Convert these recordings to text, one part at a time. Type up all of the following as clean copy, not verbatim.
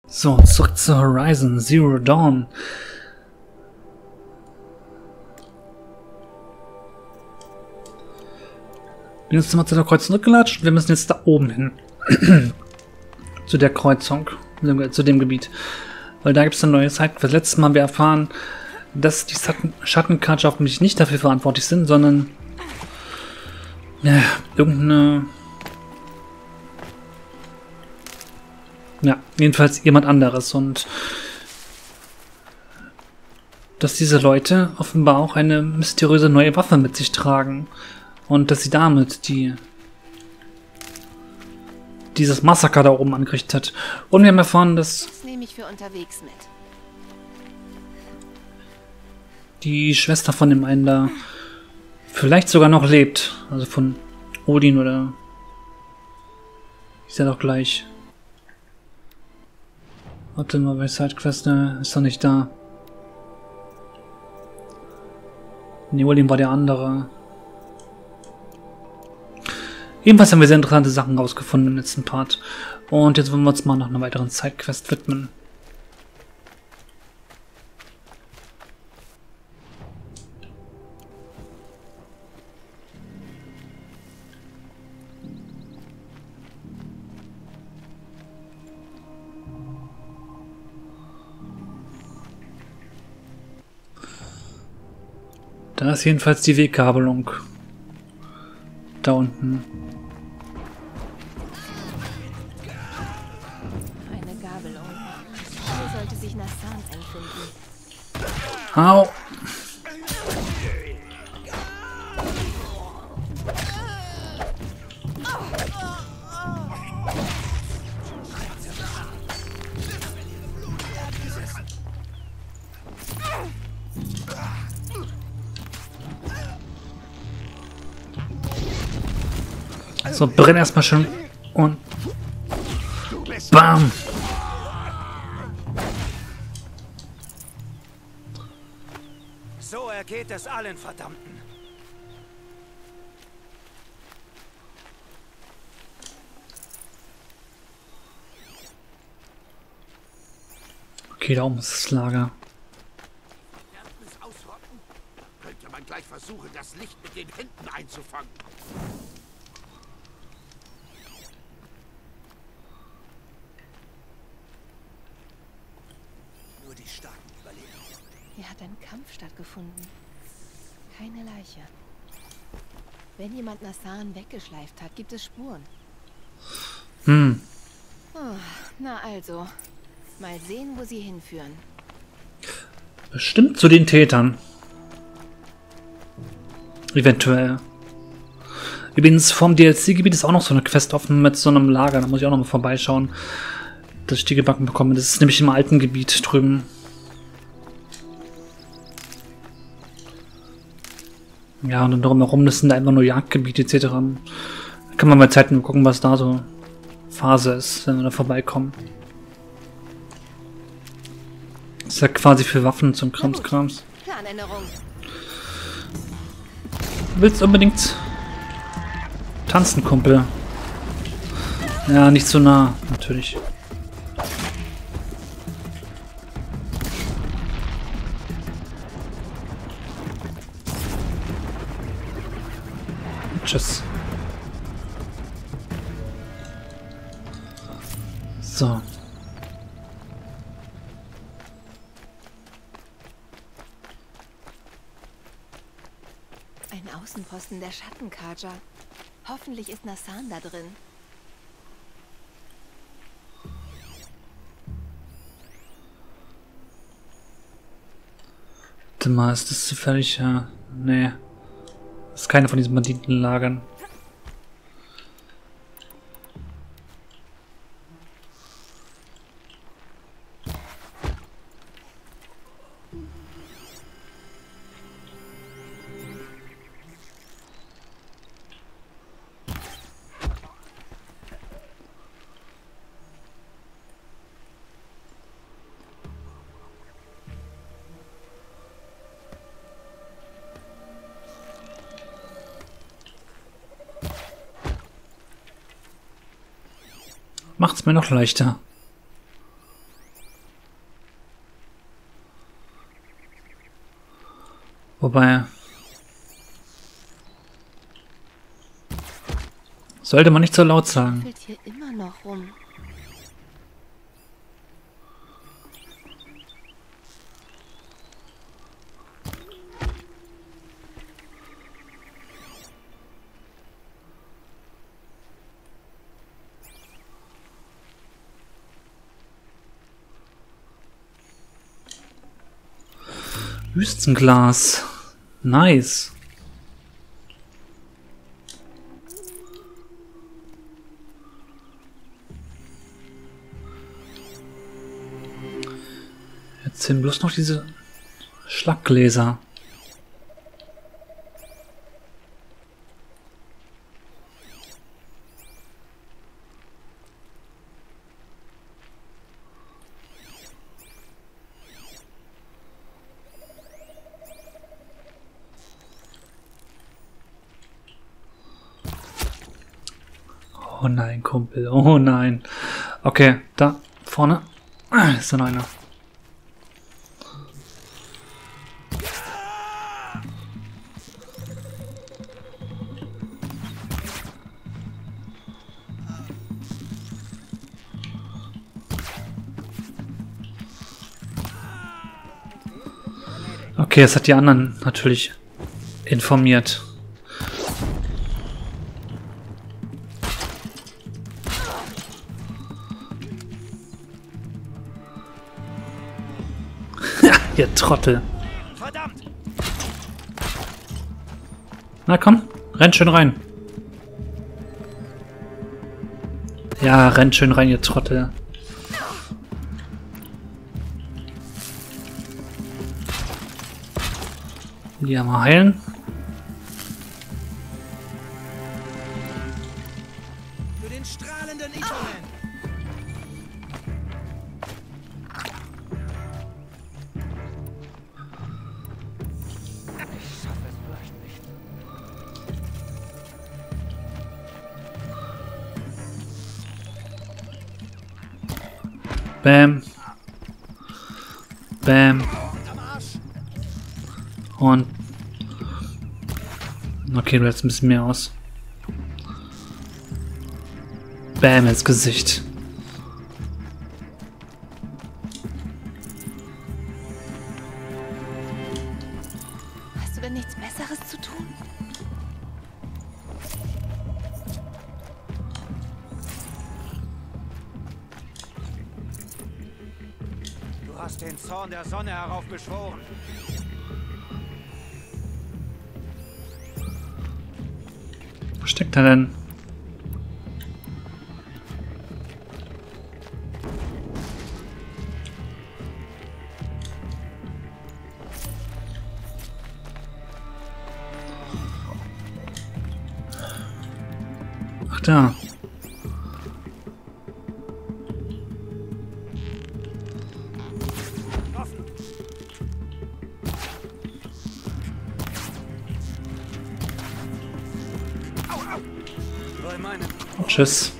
So, zurück zu Horizon Zero Dawn. Wir sind jetzt mal zu der Kreuzung zurückgelatscht und wir müssen jetzt da oben hin. Zu der Kreuzung, zu dem Gebiet. Weil da gibt es eine neue Sidequest. Letztes Mal haben wir erfahren, dass die Schattenkatscher offensichtlich nicht dafür verantwortlich sind, sondern ja, irgendeine... Ja, jedenfalls jemand anderes. Und dass diese Leute offenbar auch eine mysteriöse neue Waffe mit sich tragen. Und dass sie damit dieses Massaker da oben angerichtet hat. Und wir haben erfahren, dass Das nehme ich für unterwegs mit. die Schwester von dem einen da vielleicht sogar noch lebt. Also von Odin oder... Ist ja doch gleich. Warte mal, bei Sidequest, ne, ist doch nicht da. Ne, Odin war der andere. Jedenfalls haben wir sehr interessante Sachen rausgefunden im letzten Part. Und jetzt wollen wir uns mal noch einer weiteren Sidequest widmen. Da ist jedenfalls die Weggabelung. Da unten. Eine Gabelung. Hier sollte sich Nassan einfinden. Au! So, brenn erstmal schon und bam! So ergeht es allen Verdammten. Okay, da oben ist das Lager. Verderbnis ausrotten? Könnte man gleich versuchen, das Licht mit den Händen einzufangen. Nur die Starken überleben. Hier hat ein Kampf stattgefunden. Keine Leiche. Wenn jemand Nassan weggeschleift hat, gibt es Spuren. Oh, na also. Mal sehen, wo sie hinführen. Bestimmt zu den Tätern. Eventuell. Übrigens, vom DLC-Gebiet ist auch noch so eine Quest offen mit so einem Lager. Da muss ich auch noch mal vorbeischauen, dass ich die gebacken bekomme. Das ist nämlich im alten Gebiet drüben. Ja, und dann drumherum, das sind da immer nur Jagdgebiete etc. Da kann man bei Zeiten gucken, was da so Phase ist, wenn wir da vorbeikommen. Das ist ja quasi für Waffen zum Kramskrams. Planänderung. Du willst unbedingt tanzen, Kumpel. Ja, nicht so nah, natürlich. Tschüss. So. Ein Außenposten der Schattenkaja. Hoffentlich ist Nassan da drin. Warte mal, ist das zufällig? Ja. Nee. Das ist keine von diesen Banditenlagern. Macht's mir noch leichter. Wobei... Sollte man nicht so laut sagen. Fällt hier immer noch rum. Wüstenglas. Nice. Jetzt sind bloß noch diese Schlaggläser. Oh nein, Kumpel. Oh nein. Okay, da vorne ist noch einer. Okay, es hat die anderen natürlich informiert. Ihr Trottel. Verdammt! Na komm, rennt schön rein. Ja, rennt schön rein, ihr Trottel. Die mal heilen. Für den strahlenden Itoman! Ich schaffe es vielleicht nicht. Bam. Bam. Und... Okay, du hältst ein bisschen mehr aus. Bam ins Gesicht. Hast du denn nichts Besseres zu tun? Du hast den Zorn der Sonne heraufbeschworen. Wo steckt er denn? Ach da. Offen. Au, au! Bei meinem... Tschüss.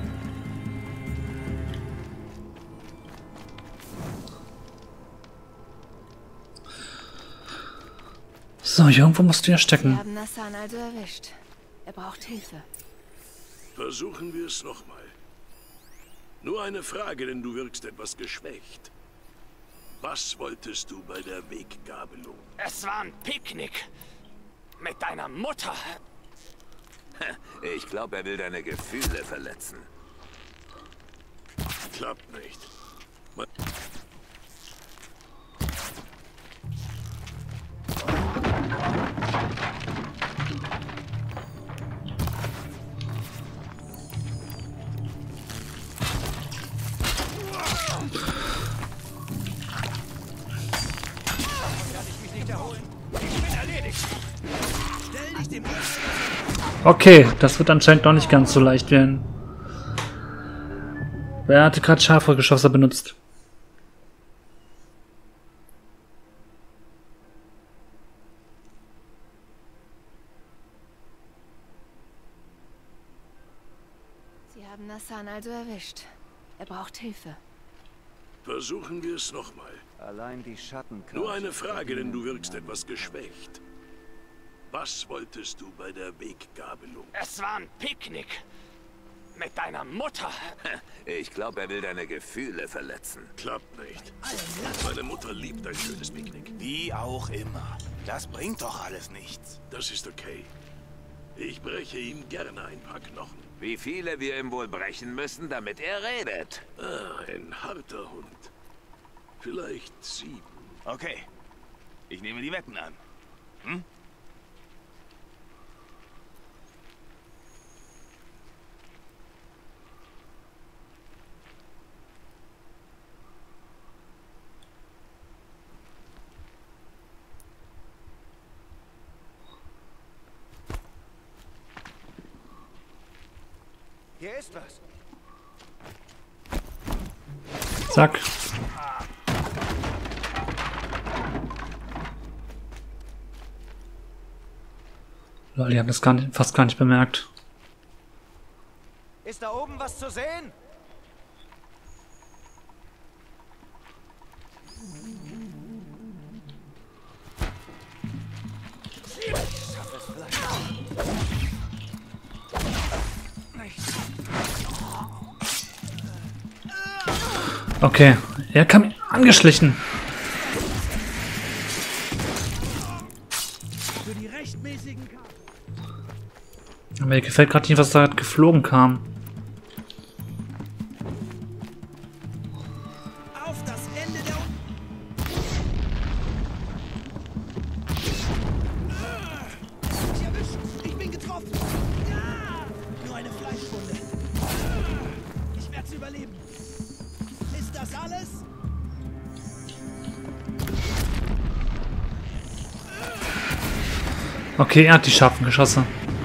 So, hier irgendwo musst du ja Wir stecken. haben Nassan also erwischt. Er braucht Hilfe. Versuchen wir es nochmal. Nur eine Frage, denn du wirkst etwas geschwächt. Was wolltest du bei der Weggabelung? Es war ein Picknick. Mit deiner Mutter. Ich glaube, er will deine Gefühle verletzen. Klappt nicht. Kann ich mich nicht erholen? Ich bin erledigt. Stell dich dem... Okay, das wird anscheinend doch nicht ganz so leicht werden. Wer hatte gerade Schafrückgeschosse benutzt? Sie haben Nassan also erwischt. Er braucht Hilfe. Versuchen wir es nochmal. Allein die Schatten. Nur eine Frage, denn du wirkst etwas geschwächt. Was wolltest du bei der Weggabelung? Es war ein Picknick. Mit deiner Mutter. Ich glaube, er will deine Gefühle verletzen. Klappt nicht. Meine Mutter liebt ein schönes Picknick. Wie auch immer. Das bringt doch alles nichts. Das ist okay. Ich breche ihm gerne ein paar Knochen. Wie viele wir ihm wohl brechen müssen, damit er redet. Ah, ein harter Hund. Vielleicht 7. Okay. Ich nehme die Wetten an. Hm? Hier ist was. Zack. Lol, die haben das fast gar nicht bemerkt. Ist da oben was zu sehen? Okay, er kam angeschlichen. Für die rechtmäßigen Karten. Aber mir gefällt gerade nicht, was da geflogen kam. Auf das Ende der... Ich erwischt. Ich bin getroffen. Ja! Nur eine Fleischwunde. Ich werde es überleben. Ist das alles? Okay, er hat die scharfen Geschosse.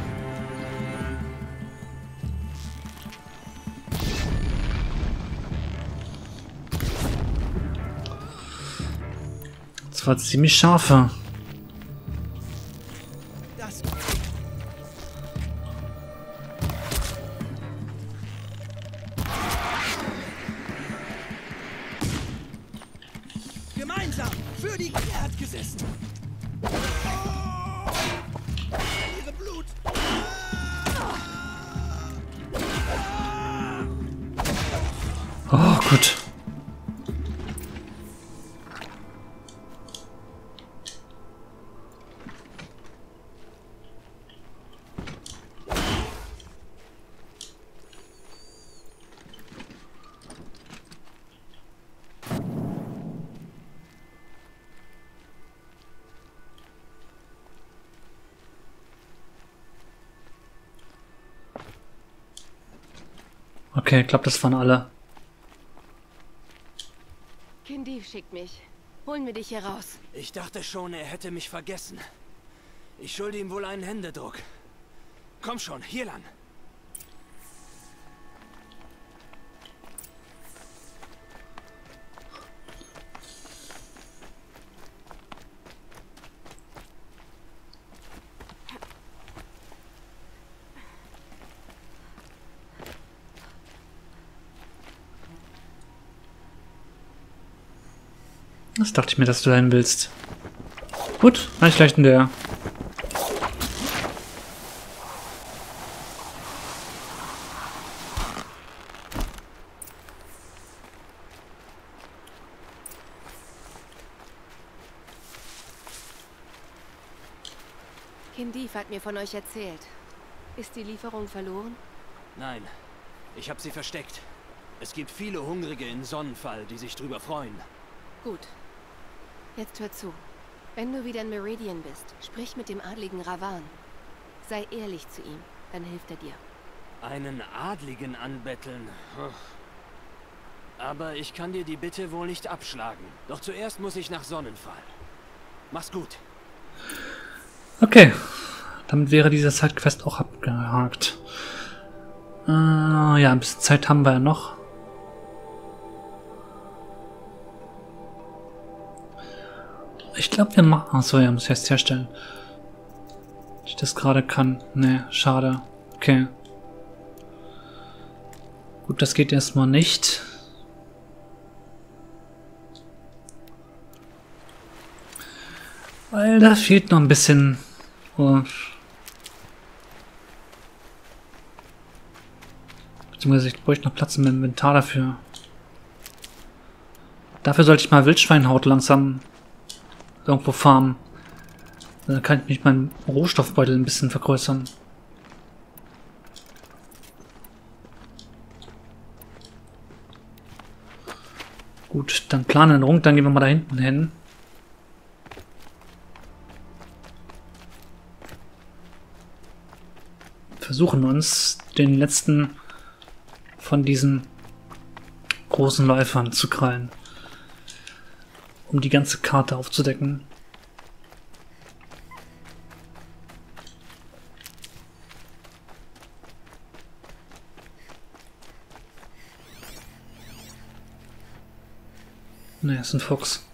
Das war ziemlich scharfe. Das... Gemeinsam für die... Er hat gesessen. Oh! Ihre Blut. Oh, gut. Okay, ich glaube, das waren alle. Kindiv schickt mich. Holen wir dich hier raus. Ich dachte schon, er hätte mich vergessen. Ich schulde ihm wohl einen Händedruck. Komm schon, hier lang. Das dachte ich mir, dass du dahin willst. Gut, reicht gleich in der. Kindiv hat mir von euch erzählt. Ist die Lieferung verloren? Nein, ich habe sie versteckt. Es gibt viele Hungrige in Sonnenfall, die sich drüber freuen. Gut. Jetzt hör zu. Wenn du wieder in Meridian bist, sprich mit dem adligen Ravan. Sei ehrlich zu ihm, dann hilft er dir. Einen Adligen anbetteln. Aber ich kann dir die Bitte wohl nicht abschlagen. Doch zuerst muss ich nach Sonnenfall. Mach's gut. Okay. Damit wäre diese Sidequest auch abgehakt. Ja, ein bisschen Zeit haben wir ja noch. Ich glaube, wir machen... Achso, ja, muss ich erst herstellen. Ich das gerade kann. Ne, schade. Okay. Gut, das geht erstmal nicht. Weil da fehlt noch ein bisschen. Beziehungsweise ich bräuchte noch Platz im Inventar dafür. Dafür sollte ich mal Wildschweinhaut langsam irgendwo farmen. Dann kann ich mich meinen Rohstoffbeutel ein bisschen vergrößern. Gut, dann Planänderung, dann gehen wir mal da hinten hin. Versuchen uns den letzten von diesen großen Läufern zu krallen, um die ganze Karte aufzudecken. Ne, ist ein Fuchs.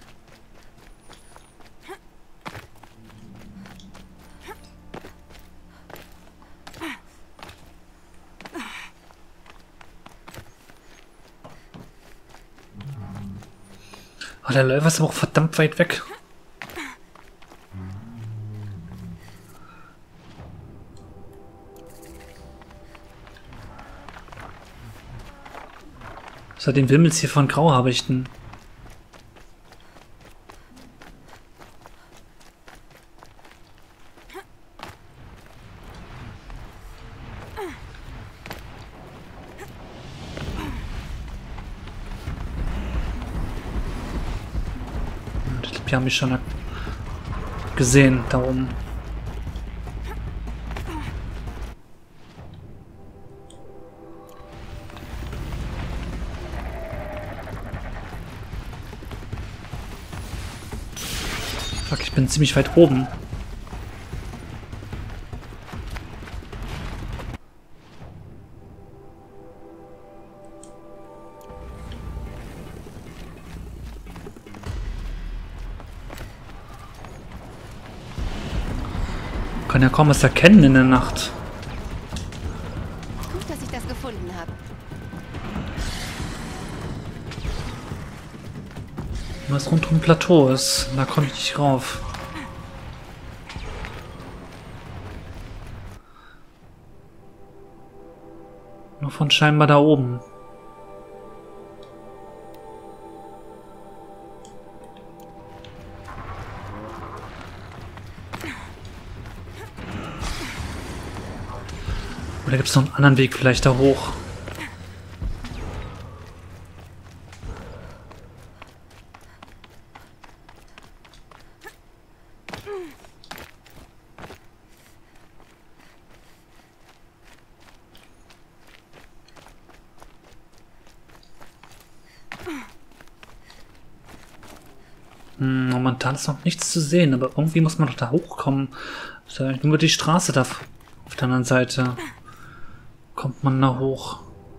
Oh, der Läufer ist aber auch verdammt weit weg. Außerdem wimmelt's hier von Grauhabichten. Die haben mich schon gesehen, da oben. Fuck, ich bin ziemlich weit oben. Kann ja kaum was erkennen in der Nacht. Gut, dass ich das gefunden habe. Was rund um Plateau ist, da komme ich nicht rauf. Nur von scheinbar da oben. Oder gibt es noch einen anderen Weg vielleicht da hoch? Momentan ist noch nichts zu sehen, aber irgendwie muss man doch da hochkommen. Ist ja nur die Straße da auf der anderen Seite. Kommt man da hoch?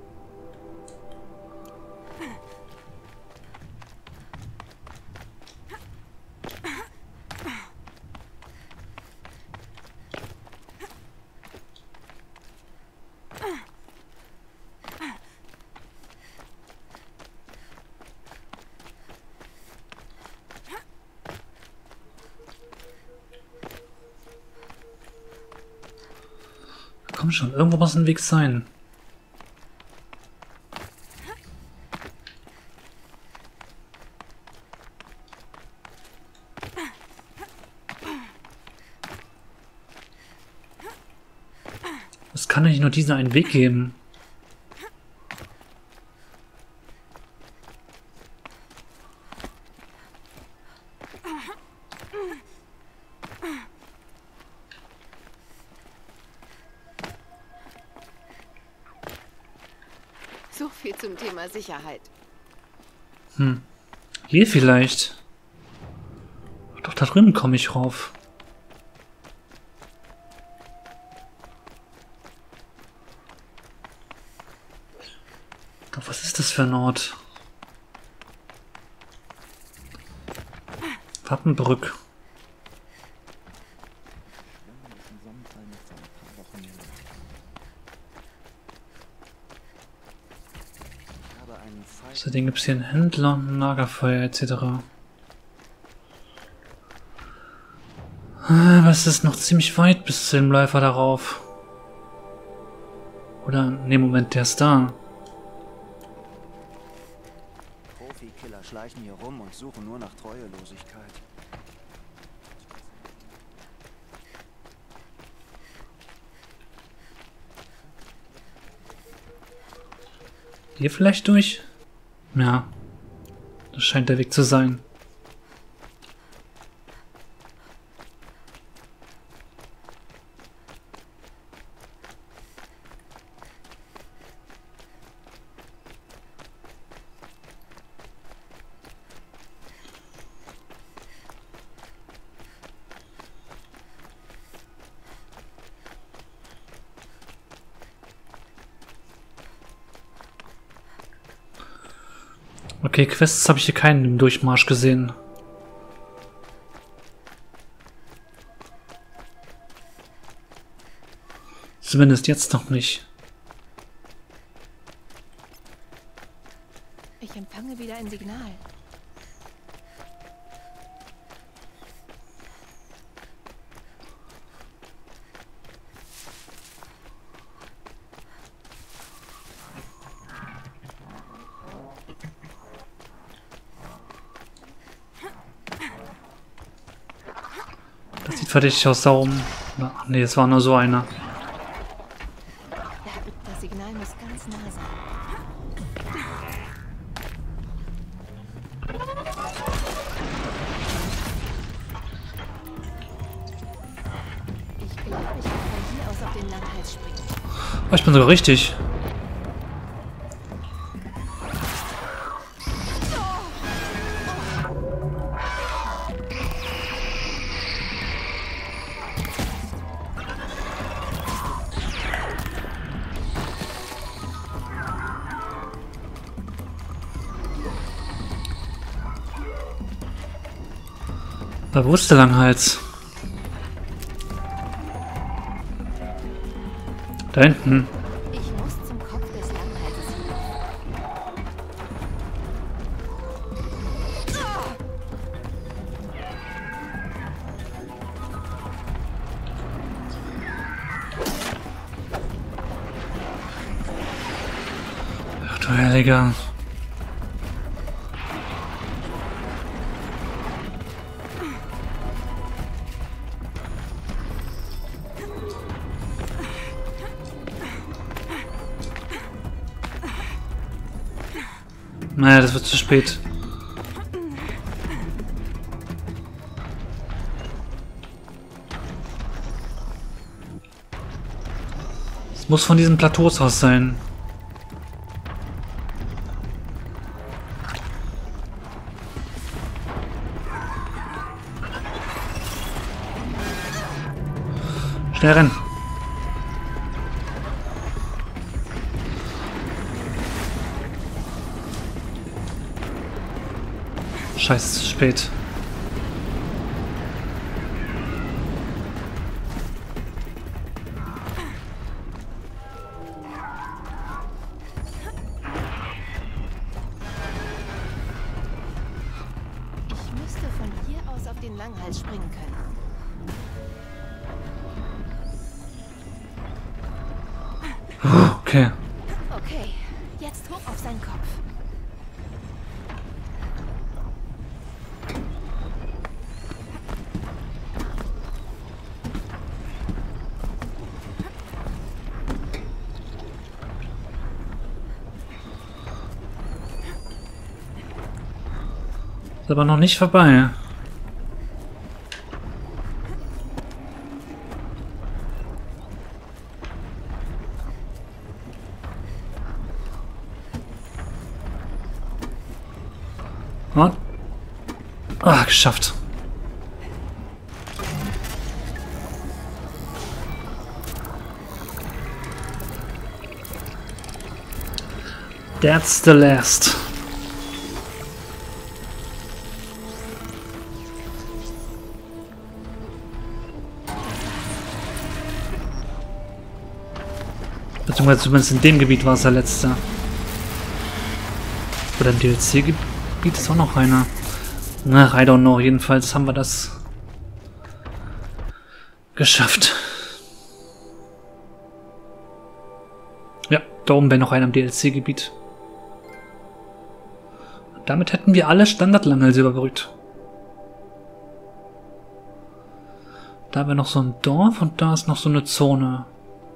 Komm schon, irgendwo muss ein Weg sein. Es kann nicht nur diesen einen Weg geben. So viel zum Thema Sicherheit. Hier vielleicht. Doch, da drüben komme ich rauf. Doch, was ist das für ein Ort? Wappenbrück. Außerdem gibt es hier einen Händler, ein Lagerfeuer etc. Aber es ist noch ziemlich weit bis zu dem Läufer darauf. Oder, ne, Moment, der ist da. Profikiller schleichen hier rum und suchen nur nach Treuelosigkeit. Hier vielleicht durch? Ja. Das scheint der Weg zu sein. Okay, Quests habe ich hier keinen im Durchmarsch gesehen. Zumindest jetzt noch nicht. Ich empfange wieder ein Signal. Das sieht verdächtig aus da oben. Ach nee, es war nur so einer. Das Signal muss ganz nah sein. Ich glaube, ich kann von hier aus auf den Langhals springen. Oh, ich bin sogar richtig. Wo ist der Langhals? Da hinten. Ich muss zum Kopf des Langhalses hin. Ach du Heiliger. Naja, das wird zu spät. Es muss von diesen Plateaus aus sein. Schnell rennen. Scheiße, zu spät. Ich müsste von hier aus auf den Langhals springen können. Okay. Okay, jetzt hoch auf seinen Kopf. Ist aber noch nicht vorbei. Und? Ah, geschafft. That's the last. Beziehungsweise zumindest in dem Gebiet war es der letzte. Oder im DLC-Gebiet ist auch noch einer. Na, I don't know. Jedenfalls haben wir das Geschafft. Ja, da oben wäre noch einer im DLC-Gebiet. Damit hätten wir alle Standard-Langehalse überbrückt. Da wäre noch so ein Dorf und da ist noch so eine Zone.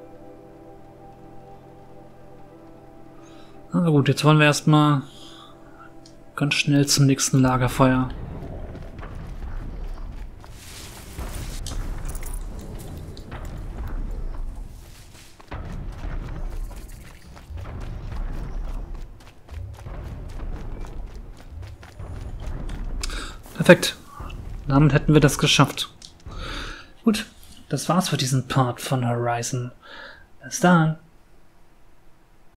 Na gut, jetzt wollen wir erstmal ganz schnell zum nächsten Lagerfeuer. Perfekt. Damit hätten wir das geschafft. Gut, das war's für diesen Part von Horizon. Bis dann.